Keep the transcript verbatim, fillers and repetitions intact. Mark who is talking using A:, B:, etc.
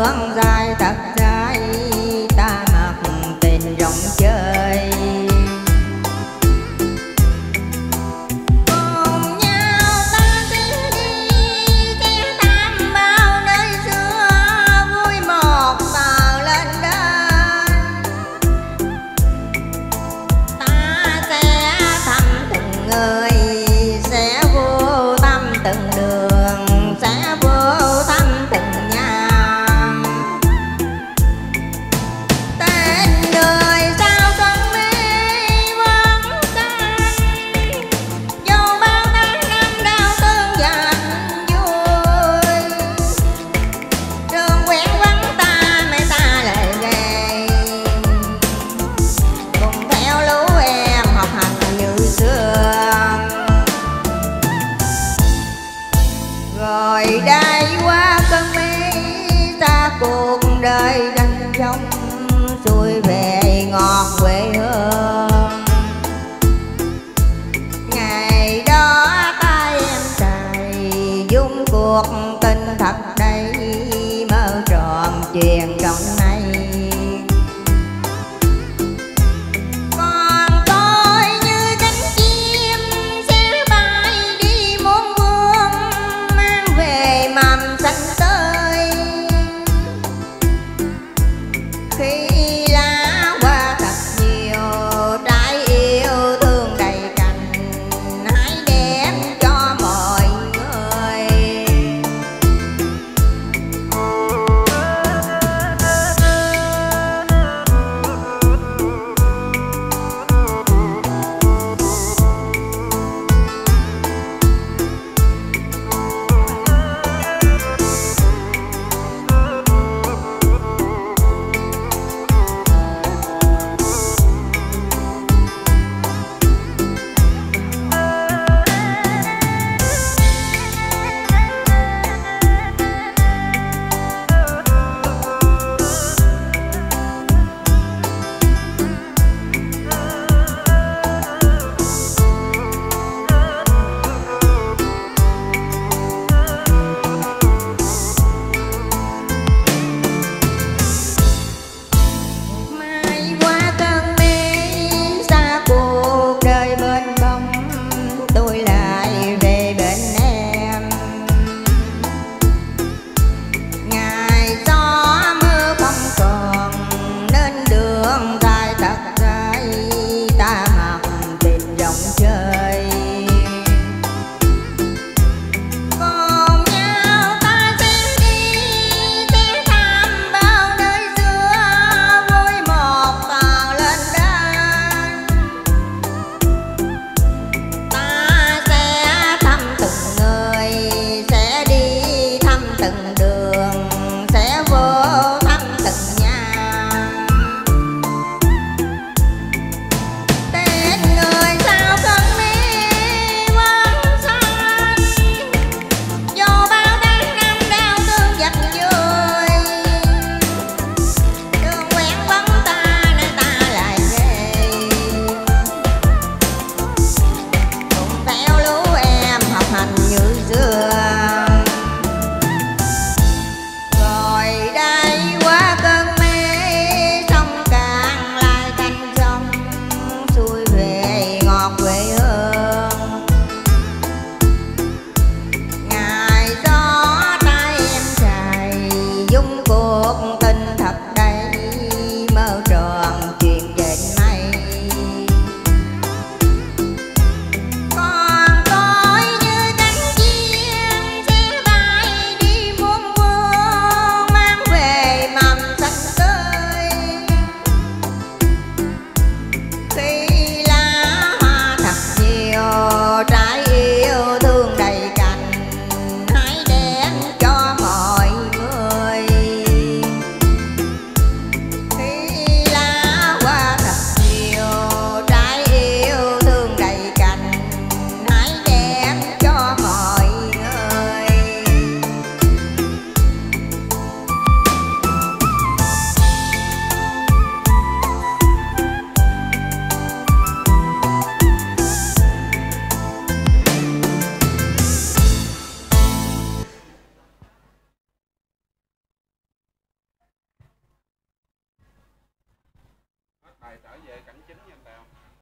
A: đường dài thật dài, ta mặc tình rộng chơi. Cùng nhau ta tiến đi kéo tam bao nơi xưa, vui một tờ lên đời. Ta sẽ thăm từng người, sẽ vô thăm từng đường, sẽ vô thăm từng nhà. Tên người sao xuân mê vẫn xanh, dù bao tháng năm đau thương dành vui. Đường quen vắng ta mấy ta lại về, cùng theo lũ em học hành như xưa. Rồi đây qua cơn mê, ta cuộc đời đành trong xuôi về ngọt quê hương. Ngày đó ta em trai dung cuộc tình thật đây, mơ tròn truyền trong